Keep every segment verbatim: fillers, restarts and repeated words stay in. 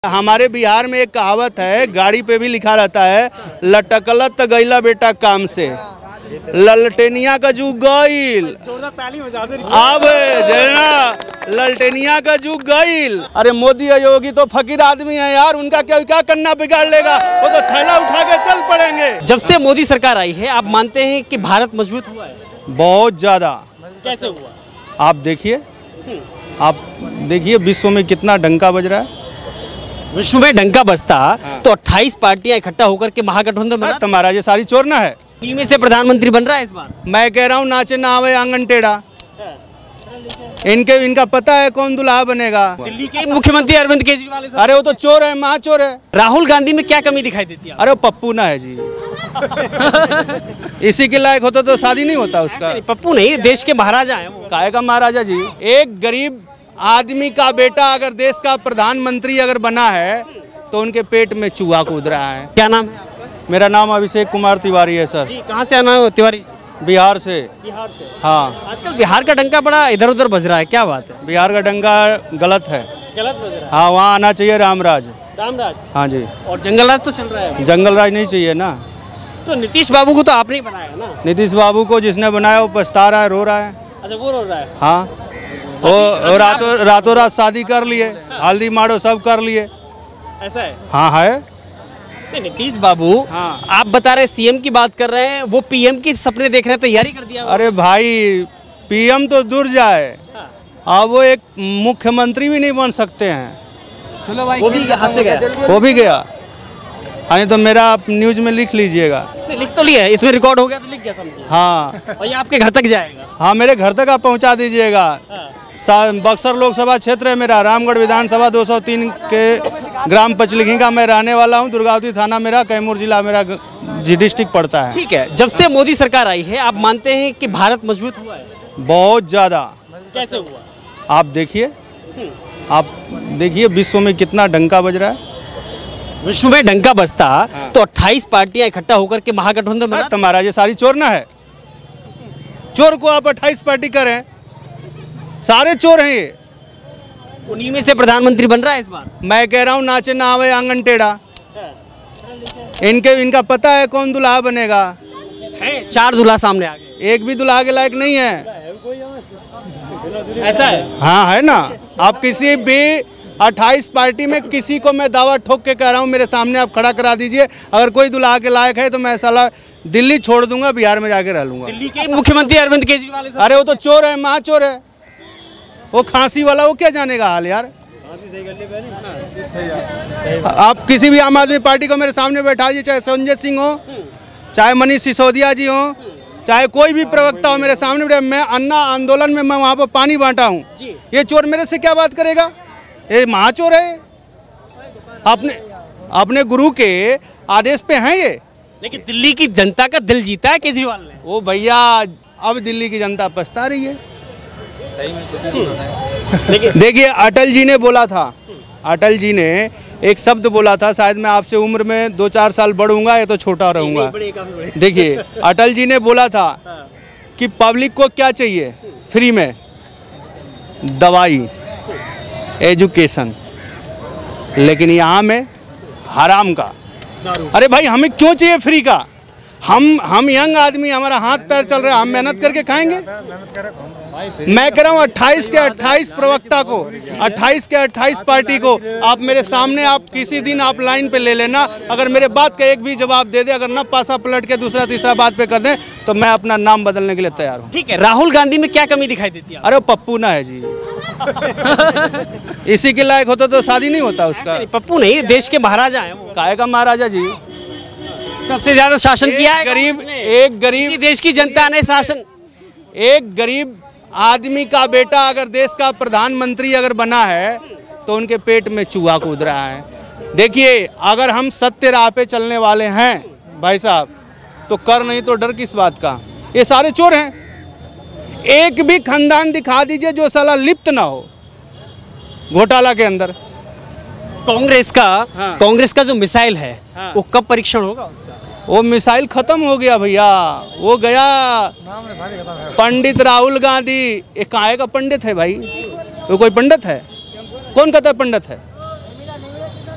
हमारे बिहार में एक कहावत है, गाड़ी पे भी लिखा रहता है, लटकलत गईला बेटा काम से, ललटेनिया का जुग गईल, अब जना ललटेनिया का जुग गईल। अरे मोदी योगी तो फकीर आदमी है यार, उनका क्या क्या करना बिगाड़ लेगा, वो तो थैला उठा के चल पड़ेंगे। जब से मोदी सरकार आई है, आप मानते हैं कि भारत मजबूत हुआ है? बहुत ज्यादा। कैसे हुआ? आप देखिए, आप देखिए विश्व में कितना डंका बज रहा है। विश्व में डंका बजता तो अट्ठाईस पार्टियां इकट्ठा होकर के महागठबंधन बना, तुम्हारा ये सारी चोरना है। इनमें से प्रधानमंत्री बन रहा है इस बार। मैं कह रहा हूँ नाचे ना आवे आंगन टेढ़ा। इनके इनका पता है कौन दुल्हा बनेगा। दिल्ली के मुख्यमंत्री अरविंद केजरीवाल। अरे वो तो चोर है, महा चोर है। राहुल गांधी में क्या कमी दिखाई देती है? अरे पप्पू ना है जी। इसी के लायक होता तो शादी नहीं होता उसका। पप्पू नहीं, देश के महाराजा है वो। काहे का महाराजा जी? एक गरीब आदमी का बेटा अगर देश का प्रधानमंत्री अगर बना है तो उनके पेट में चूहा कूद रहा है। क्या नाम है? मेरा नाम अभिषेक कुमार तिवारी है सर। जी, कहाँ से आना है तिवारी? बिहार से। बिहार से? हाँ। आजकल बिहार का डंका बड़ा इधर उधर बज रहा है, क्या बात है? बिहार का डंका गलत है। गलत बज रहा है? हाँ, वहाँ आना चाहिए रामराज। रामराज? हाँ जी। और जंगल राज तो चल रहा है। जंगल राज नहीं चाहिए ना। तो नीतीश बाबू को तो आपने ही बनाया ना? नीतीश बाबू को जिसने बनाया वो पछता रहा है, रो रहा है। अच्छा, वो रो रहा है? हाँ, वो रातों रातों रात शादी कर लिए, हल्दी मारो सब कर लिए। ऐसा है? हाँ है। नीतीश बाबू, हाँ। आप बता रहे सीएम की बात कर रहे हैं, वो पीएम की सपने देख रहे हैं, तैयारी कर दिया? अरे भाई, पीएम तो दूर जाए, अब वो एक मुख्यमंत्री भी नहीं बन सकते हैं। चलो भाई, वो भी हाथ से गया। वो भी गया। हाँ, तो मेरा आप न्यूज में लिख लीजिएगा। लिख तो लिया, इसमें रिकॉर्ड हो गया तो लिख गया समझिए। हाँ, और ये आपके घर तक जाएगा? हाँ, मेरे घर तक आप पहुँचा दीजिएगा। बक्सर लोकसभा क्षेत्र है मेरा, रामगढ़ विधानसभा दो सौ तीन के ग्राम पचलिखी का मैं रहने वाला हूँ। दुर्गावती थाना मेरा, कैमूर जिला मेरा जी डिस्ट्रिक्ट पड़ता है। ठीक है, जब से मोदी सरकार आई है, आप मानते हैं कि भारत मजबूत हुआ है? बहुत ज्यादा। कैसे हुआ? आप देखिए, आप देखिए विश्व में कितना डंका बज रहा है। विश्व में डंका बजता तो अट्ठाईस पार्टियां इकट्ठा होकर के महागठबंधन बना। तुम्हारा ये सारी चोरना है। चोर को आप अट्ठाईस पार्टी करें, सारे चोर हैं ये। उन्हीं में से प्रधानमंत्री बन रहा है इस बार। मैं कह रहा हूँ नाचे ना आवे आंगन टेढ़ा। इनके इनका पता है कौन दुल्हा बनेगा। है? चार दुल्हा सामने आ गए, एक भी दुल्हा के लायक नहीं है। ऐसा है? हाँ है ना। आप किसी भी अट्ठाईस पार्टी में किसी को मैं दावा ठोक के कह रहा हूँ, मेरे सामने आप खड़ा करा दीजिए, अगर कोई दुल्हा के लायक है तो मैं साला दिल्ली छोड़ दूंगा, बिहार में जाके रह लूंगा। दिल्ली के मुख्यमंत्री अरविंद केजरीवाल। अरे वो तो चोर है, महा चोर है। वो खांसी वाला, वो क्या जानेगा हाल यार। आप किसी भी आम आदमी पार्टी को मेरे सामने बैठा दीजिए, चाहे संजय सिंह हो, चाहे मनीष सिसोदिया जी हो, चाहे कोई भी प्रवक्ता हो, मेरे सामने बैठे। मैं अन्ना आंदोलन में मैं वहाँ पर पानी बांटा हूँ, ये चोर मेरे से क्या बात करेगा? ये महाचोर है। अपने अपने गुरु के आदेश पे हैं ये। लेकिन दिल्ली की जनता का दिल जीता है केजरीवाल ने। वो भैया, अब दिल्ली की जनता पछता रही है। देखिए, अटल जी ने बोला था, अटल जी ने एक शब्द बोला था, शायद मैं आपसे उम्र में दो चार साल बढ़ूंगा या तो छोटा रहूंगा। देखिए, अटल जी ने बोला था कि पब्लिक को क्या चाहिए? फ्री में दवाई, एजुकेशन, लेकिन यहाँ में हराम का। अरे भाई, हमें क्यों चाहिए फ्री का? हम हम यंग आदमी, हमारा हाथ पैर चल रहा है, हम मेहनत करके खाएंगे। मैं कह रहा हूँ अट्ठाईस के अट्ठाईस प्रवक्ता को, अट्ठाईस के अट्ठाईस पार्टी को आप मेरे सामने, आप किसी दिन आप लाइन पे ले लेना। अगर मेरे बात का एक भी जवाब दे दे, अगर न पासा पलट के दूसरा तीसरा बात पे कर दें, तो मैं अपना नाम बदलने के लिए तैयार हूँ। ठीक है, राहुल गांधी में क्या कमी दिखाई देती है? अरे पप्पू ना है जी। इसी के लायक होता तो शादी नहीं होता उसका। पप्पू नहीं, देश के महाराजा है वो। काहे का महाराजा जी? सबसे ज्यादा शासन किया है गरीब, एक गरीब देश की जनता ने शासन। एक गरीब आदमी का बेटा अगर देश का प्रधानमंत्री अगर बना है तो उनके पेट में चूहा कूद रहा है। देखिए, अगर हम सत्य राह पे चलने वाले हैं भाई साहब, तो कर नहीं तो डर किस बात का? ये सारे चोर हैं। एक भी खानदान दिखा दीजिए जो साला लिप्त ना हो घोटाला के अंदर। कांग्रेस का हाँ। कांग्रेस का जो मिसाइल है, हाँ। वो कब परीक्षण होगा उसका? वो मिसाइल खत्म हो गया भैया, वो गया। पंडित राहुल गांधी, ये काहे का पंडित है भाई? तो कोई पंडित है? कौन कहता है पंडित है?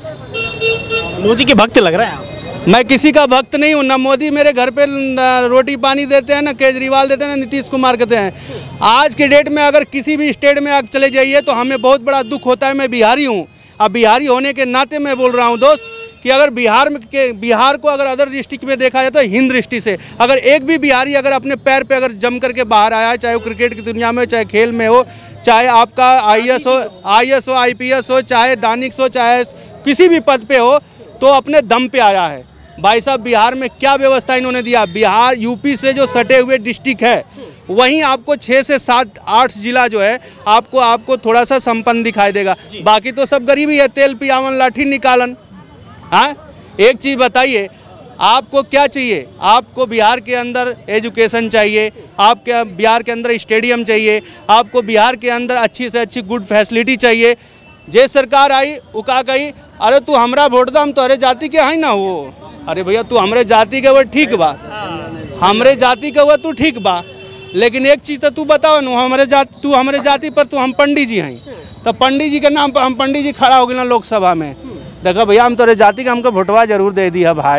मोदी के भक्त लग रहे हैं आप। मैं किसी का भक्त नहीं हूँ, ना मोदी मेरे घर पे रोटी पानी देते हैं, ना केजरीवाल देते हैं, ना नीतीश कुमार कहते हैं। आज के डेट में अगर किसी भी स्टेट में आप चले जाइए तो हमें बहुत बड़ा दुख होता है। मैं बिहारी हूँ, अब बिहारी होने के नाते मैं बोल रहा हूँ दोस्त कि अगर बिहार में के बिहार को अगर अदर डिस्ट्रिक्ट में देखा जाए तो हिंद दृष्टि से अगर एक भी बिहारी अगर अपने पैर पे अगर जम करके बाहर आया है, चाहे वो क्रिकेट की दुनिया में, चाहे खेल में हो, चाहे आपका आई ए एस हो आई ए एस हो आई पी एस हो, चाहे दानिक्स हो, चाहे किसी भी पद पे हो, तो अपने दम पे आया है। भाई साहब बिहार में क्या व्यवस्था इन्होंने दिया। बिहार यूपी से जो सटे हुए डिस्ट्रिक्ट है वहीं आपको छः से सात आठ जिला जो है आपको आपको थोड़ा सा संपन्न दिखाई देगा, बाकी तो सब गरीबी है, तेल पियावन लाठी निकालन। हाँ, एक चीज़ बताइए, आपको क्या चाहिए? आपको बिहार के अंदर एजुकेशन चाहिए, आपके बिहार के अंदर स्टेडियम चाहिए, आपको बिहार के अंदर अच्छी से अच्छी गुड फैसिलिटी चाहिए। जे सरकार आई वो का कही, अरे तू हमरा वोट दा, हम तोहरे जाति के है ना वो। अरे भैया तू हमरे जाति के हुआ ठीक बा, हमरे जाति के हुआ तू ठीक बा, लेकिन एक चीज़ तो तू बताओ ना, हमारे जाति तू हमारे जाति पर तू हम पंडित जी हैं, तो पंडित जी के नाम पर हम पंडित जी खड़ा हो गए ना लोकसभा में। देखा भैया हम तोरे जाति का हमको वोटवा जरूर दे दिया भाई।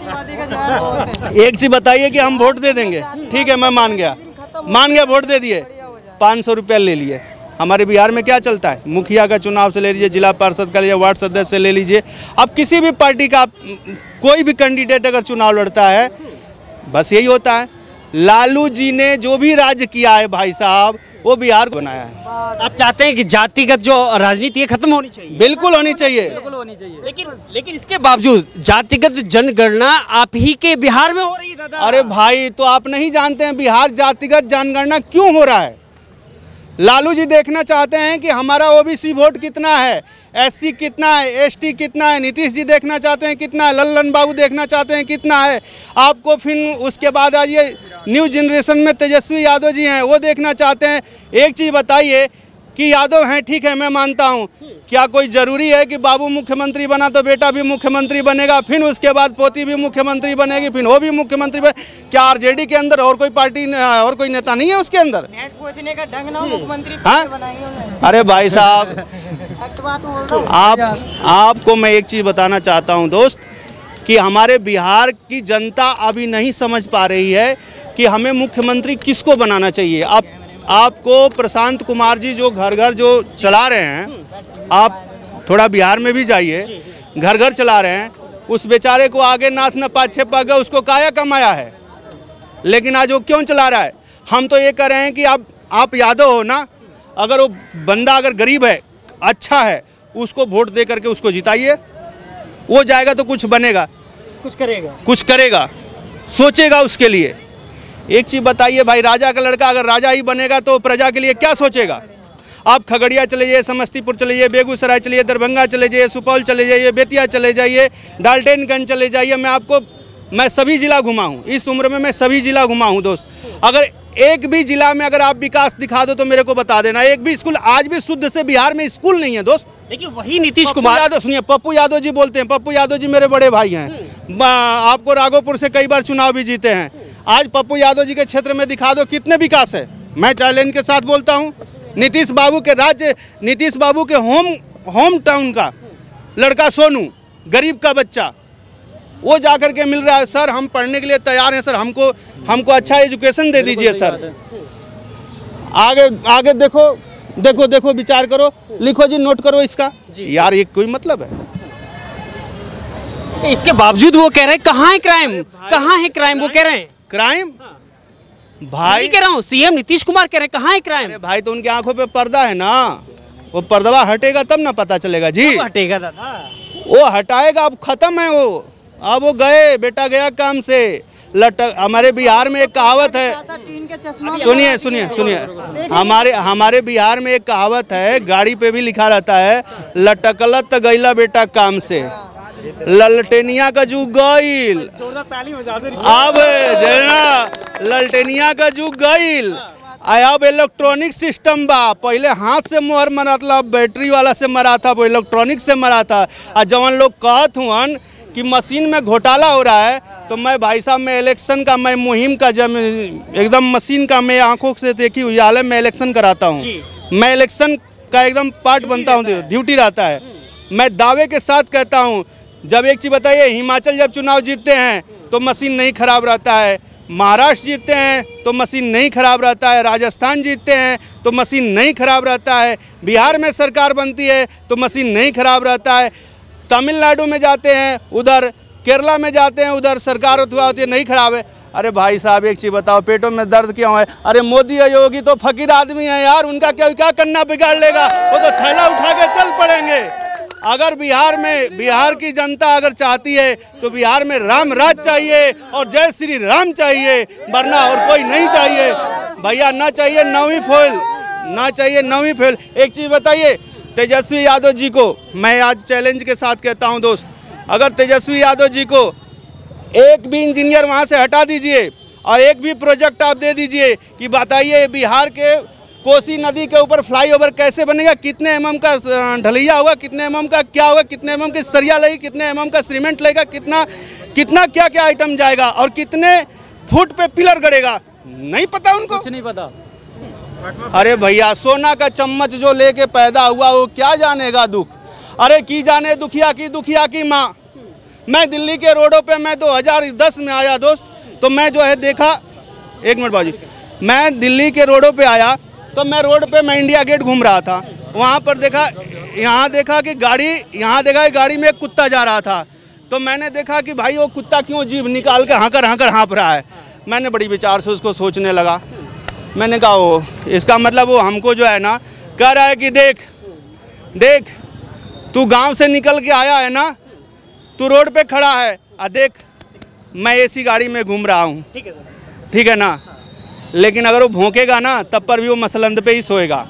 एक चीज़ बताइए कि हम वोट दे देंगे, ठीक है मैं मान गया मान गया वोट दे दिए, पाँच सौ रुपया ले लिए। हमारे बिहार में क्या चलता है, मुखिया का चुनाव से ले लीजिए, जिला पार्षद का लीजिए, वार्ड सदस्य से ले लीजिए, अब किसी भी पार्टी का कोई भी कैंडिडेट अगर चुनाव लड़ता है बस यही होता है। लालू जी ने जो भी राज्य किया है भाई साहब वो बिहार को बनाया है। आप चाहते हैं कि जातिगत जो राजनीति है खत्म होनी चाहिए? बिल्कुल होनी चाहिए, बिल्कुल होनी चाहिए। लेकिन लेकिन इसके बावजूद जातिगत जनगणना आप ही के बिहार में हो रही है दादा। अरे भाई तो आप नहीं जानते हैं बिहार जातिगत जनगणना क्यों हो रहा है? लालू जी देखना चाहते हैं कि हमारा ओबीसी वोट कितना है, एससी कितना है, एसटी कितना है। नीतीश जी देखना चाहते हैं कितना है, लल्लन बाबू देखना चाहते हैं कितना है। आपको फिर उसके बाद आइए न्यू जनरेशन में तेजस्वी यादव जी हैं, वो देखना चाहते हैं। एक चीज़ बताइए कि यादव हैं ठीक है मैं मानता हूँ, क्या कोई ज़रूरी है कि बाबू मुख्यमंत्री बना तो बेटा भी मुख्यमंत्री बनेगा, फिर उसके बाद पोती भी मुख्यमंत्री बनेगी, फिर वो भी मुख्यमंत्री बने? क्या आरजेडी के अंदर और कोई पार्टी और कोई नेता नहीं है उसके अंदर? पूछने का ढंग ना मुख्यमंत्री हाँ अरे भाई साहब आप आपको मैं एक चीज़ बताना चाहता हूँ दोस्त कि हमारे बिहार की जनता अभी नहीं समझ पा रही है कि हमें मुख्यमंत्री किसको बनाना चाहिए। आप आपको प्रशांत कुमार जी जो घर घर जो चला रहे हैं, आप थोड़ा बिहार में भी जाइए, घर घर चला रहे हैं, उस बेचारे को आगे नाथ न पाछे पा गया, उसको काया कमाया है, लेकिन आज वो क्यों चला रहा है? हम तो ये कह रहे हैं कि आप आप यादव हो ना, अगर वो बंदा अगर गरीब है, अच्छा है, उसको वोट दे करके उसको जिताइए, वो जाएगा तो कुछ बनेगा, कुछ करेगा कुछ करेगा, सोचेगा उसके लिए। एक चीज़ बताइए भाई, राजा का लड़का अगर राजा ही बनेगा तो प्रजा के लिए क्या सोचेगा? आप खगड़िया चले जाइए, समस्तीपुर चले जाइए, बेगूसराय चले जाइए, दरभंगा चले जाइए, सुपौल चले जाइए, बेतिया चले जाइए, डाल्टनगंज चले जाइए। मैं आपको मैं सभी जिला घुमा हूँ, इस उम्र में मैं सभी जिला घुमा हूँ दोस्त। अगर एक भी जिला में अगर आप विकास दिखा दो तो मेरे को बता देना। एक भी स्कूल आज भी शुद्ध से बिहार में स्कूल नहीं है दोस्त। देखिए वही नीतीश कुमार यादव, सुनिए पप्पू यादव जी बोलते हैं, पप्पू यादव जी मेरे बड़े भाई हैं, आपको राघोपुर से कई बार चुनाव भी जीते हैं। आज पप्पू यादव जी के क्षेत्र में दिखा दो कितने विकास है। मैं चैलेंज के साथ बोलता हूँ, नीतीश बाबू के राज्य, नीतीश बाबू के होम होम टाउन का लड़का सोनू, गरीब का बच्चा, वो जा कर के मिल रहा है, सर हम पढ़ने के लिए तैयार हैं सर, हमको हमको अच्छा एजुकेशन दे दीजिए सर। आगे आगे देखो देखो देखो विचार करो, लिखो जी, नोट करो इसका यार, ये कोई मतलब है? इसके बावजूद वो कह रहे हैं कहाँ है क्राइम, कहाँ है क्राइम, वो कह रहे हैं क्राइम। भाई कह रहा हूँ सीएम नीतीश कुमार कह रहे हैं कहाँ है क्राइम। भाई तो उनकी आंखों पे पर्दा है ना, वो पर्दा हटेगा तब ना पता चलेगा जी। हटेगा दादा, वो हटाएगा, अब खत्म है वो, अब वो गए, बेटा गया काम से। लटक हमारे बिहार में एक कहावत है, सुनिए सुनिए सुनिए हमारे हमारे बिहार में एक कहावत है, गाड़ी पे भी लिखा रहता है, लटकलत गईला बेटा काम से, ललटेनिया का जुग गईल, अब जना ललटेनिया का जुग गईल, अब इलेक्ट्रॉनिक सिस्टम बा। पहले हाथ से मोहर मरा था, बैटरी वाला से मरा था, वो इलेक्ट्रॉनिक से मरा था। और जवन लोग कहत हुआ कि मशीन में घोटाला हो रहा है, तो मैं भाई साहब मैं इलेक्शन का, मैं मुहिम का, जब एकदम मशीन का मैं आंखों से देखी हुई हालत में इलेक्शन कराता हूँ, मैं इलेक्शन का एकदम पार्ट बनता हूँ, ड्यूटी रहता है। मैं दावे के साथ कहता हूँ, जब एक चीज़ बताइए, हिमाचल जब चुनाव जीतते हैं तो मशीन नहीं खराब रहता है, महाराष्ट्र जीतते हैं तो मशीन नहीं खराब रहता है, राजस्थान जीतते हैं तो मशीन नहीं खराब रहता है, बिहार में सरकार बनती है तो मशीन नहीं खराब रहता है, तमिलनाडु में जाते हैं, उधर केरला में जाते हैं, उधर सरकार होती है, नहीं खराब है। अरे भाई साहब एक चीज़ बताओ, पेटों में दर्द क्यों है? अरे मोदी और योगी तो फकीर आदमी है यार, उनका क्या क्या करना बिगाड़ लेगा, वो तो थैला उठा के चल पड़ेंगे। अगर बिहार में, बिहार की जनता अगर चाहती है तो बिहार में राम राज चाहिए और जय श्री राम चाहिए, वरना और कोई नहीं चाहिए भैया। ना चाहिए नौवीं फेल, ना चाहिए नौवीं फेल। एक चीज़ बताइए, तेजस्वी यादव जी को मैं आज चैलेंज के साथ कहता हूं दोस्त, अगर तेजस्वी यादव जी को एक भी इंजीनियर वहां से हटा दीजिए और एक भी प्रोजेक्ट आप दे दीजिए कि बताइए बिहार के कोसी नदी के ऊपर फ्लाईओवर कैसे बनेगा, कितने एमएम का ढलैया होगा, कितने एमएम का क्या होगा, कितने एमएम की सरिया लगेगी, कितने एमएम का सीमेंट लगेगा, कितना कितना क्या क्या आइटम जाएगा और कितने फुट पे पिलर गड़ेगा, नहीं पता उनको, कुछ नहीं पता। अरे भैया सोना का चम्मच जो लेके पैदा हुआ वो क्या जानेगा दुख। अरे की जाने दुखिया की, दुखिया की माँ। मैं दिल्ली के रोडों पे मैं दो हज़ार दस में आया दोस्त, तो मैं जो है देखा, एक मिनट बाजी, मैं दिल्ली के रोडों पे आया तो मैं रोड पे मैं इंडिया गेट घूम रहा था, वहाँ पर देखा, यहाँ देखा कि गाड़ी, यहाँ देखा कि गाड़ी में एक कुत्ता जा रहा था, तो मैंने देखा कि भाई वो कुत्ता क्यों जीभ निकाल के हाँकर हाँकर हाँप रहा है। मैंने बड़ी विचार से उसको सोचने लगा, मैंने कहा वो इसका मतलब वो हमको जो है ना कह रहा है कि देख देख तू गांव से निकल के आया है ना, तू रोड पे खड़ा है, आ देख मैं एसी गाड़ी में घूम रहा हूँ, ठीक है ना, लेकिन अगर वो भौंकेगा ना तब पर भी वो मसलंद पे ही सोएगा।